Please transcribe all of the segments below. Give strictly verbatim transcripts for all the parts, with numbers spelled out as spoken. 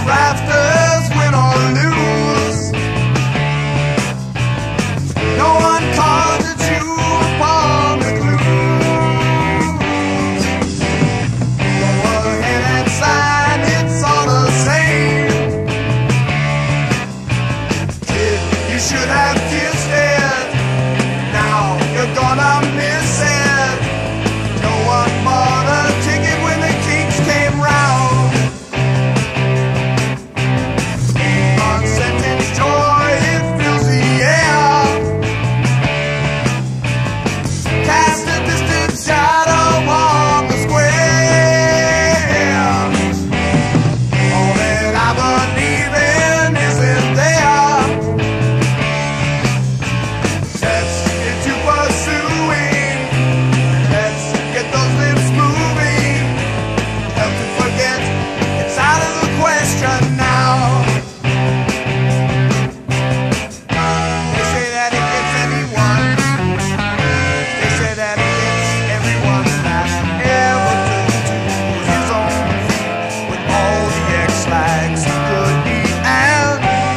rafters, win or lose. No one calls at you upon the clues. Go ahead and sign, it's all the same. Kid, you should have kissed it. Now you're gonna miss it. No one bought a ticket when the Kinks came round. Unsentenced joy, it fills the air. Cast a distant shadow on the square. All that I believe in isn't there. Let's get to pursuing. Let's get those lips moving. Help to forget, it's out of the question now. They say that it gets anyone. They say that it gets everyone last ever took to his own feet with all the X-lags he could be and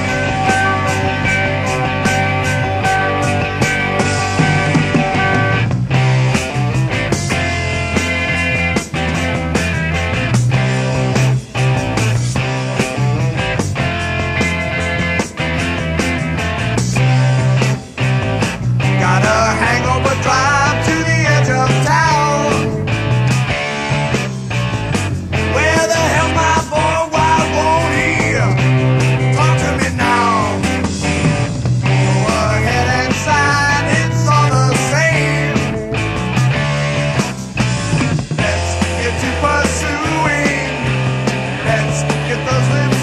got a hangover drive to the edge of town. Where the hell my boy, why won't he talk to me now? Go ahead and sign, it's all the same. Let's get to pursuing. Let's get those lips